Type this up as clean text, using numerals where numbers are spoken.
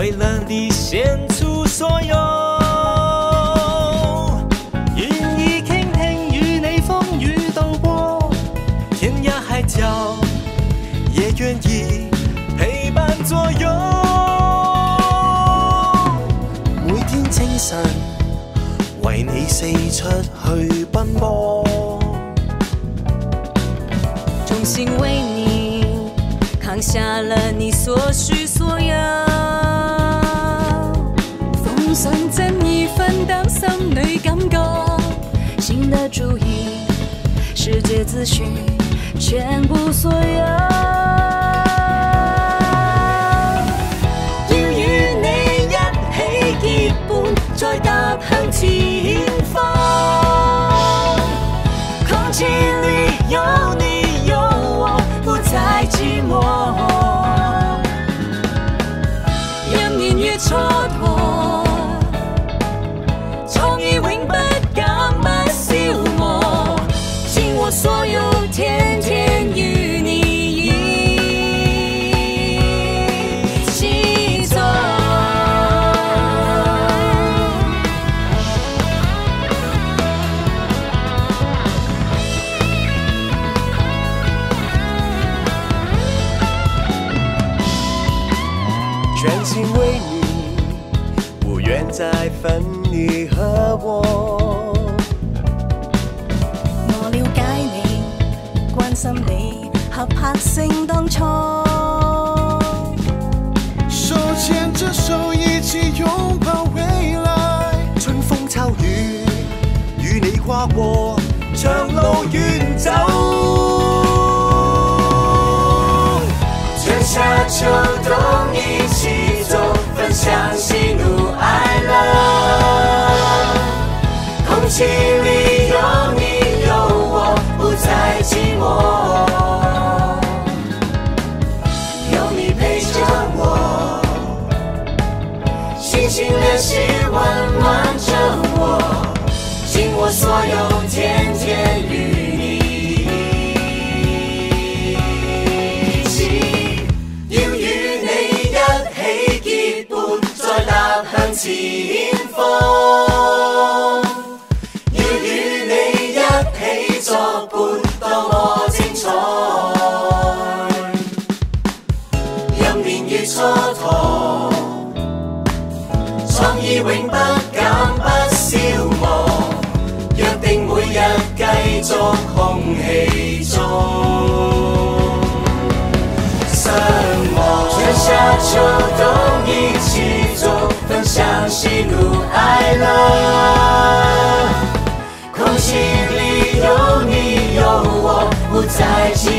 为了你献出所有。愿意倾聽與你風雨渡過，天涯海角也願意陪伴左右。每天清晨為你四出去奔波， 衷心為你扛下了你所需所有，奉上真意奮鬥，心裏感覺新的主意，世界資訊全部所有。要與你一起結伴，再踏向前方。空氣裡有你有我，不再寂寞。任年月蹉跎，創意永不減不消磨，盡我所有，天天與你一起走。 全心为你，不愿再分你和我。 我了解你，關心你，合拍成當初。 手牽着手，一起擁抱未來。春風秋雨，與你跨過長路遠走。春夏秋冬一起走，分享喜怒哀樂。空氣裡有你有我，不再寂寞。有你陪着我，星星連心溫暖着我，盡我所有，天天與你一起。要與你一起結伴，再踏向前方。要與你一起作伴，多麼精彩。任年月蹉跎，創意永不減不消磨，約定每日繼續空氣中相望。春夏秋冬一起走，分享喜怒哀樂。空氣裡有你有我，不再寂